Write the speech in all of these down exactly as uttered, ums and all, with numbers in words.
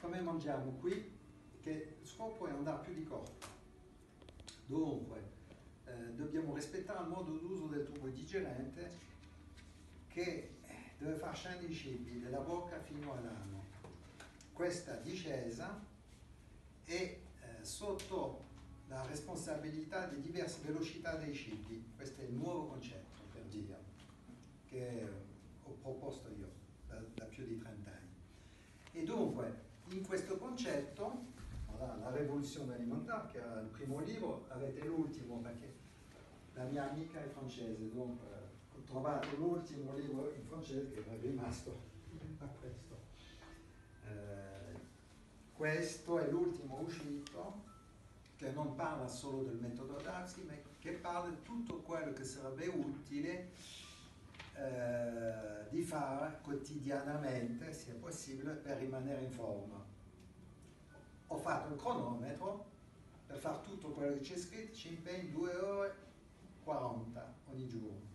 come mangiamo qui, che il scopo è andare più di corpo. Dunque, eh, dobbiamo rispettare il modo d'uso del tubo digerente che deve far scendere i cibi dalla bocca fino all'ano. Questa discesa è eh, sotto la responsabilità di diverse velocità dei cibi. Questo è il nuovo concetto, per dire, che ho proposto io da, da più di trenta anni. E dunque, in questo concetto, voilà, la rivoluzione alimentare, che era il primo libro, avete l'ultimo, perché la mia amica è francese, dunque ho trovato l'ultimo libro in francese che è rimasto a questo. Eh, questo è l'ultimo uscito, che non parla solo del metodo Darcy, ma che parla di tutto quello che sarebbe utile eh, di fare quotidianamente, se è possibile, per rimanere in forma. Ho fatto il cronometro, per fare tutto quello che c'è scritto ci impegno due ore e quaranta ogni giorno.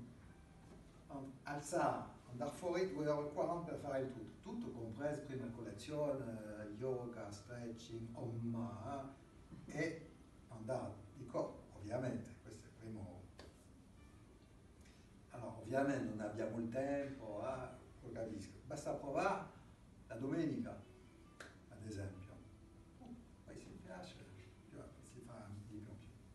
Alzare, andare fuori due ore e quaranta per fare il tutto, tutto compreso prima colazione, yoga, stretching, omma, e andare di corpo, ovviamente, questo è il primo. Allora, ovviamente non abbiamo il tempo, eh, lo capisco, basta provare la domenica, ad esempio. Uh, poi si piace, si fa di più.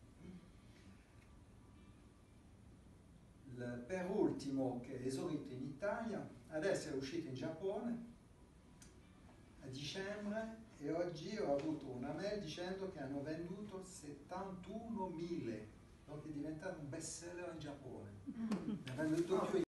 Il, per ultimo, che è esaurito in Italia, adesso è uscito in Giappone a dicembre, e oggi ho avuto una mail dicendo che hanno venduto settantunomila, quindi è diventato un best seller in Giappone. Ne ha venduto più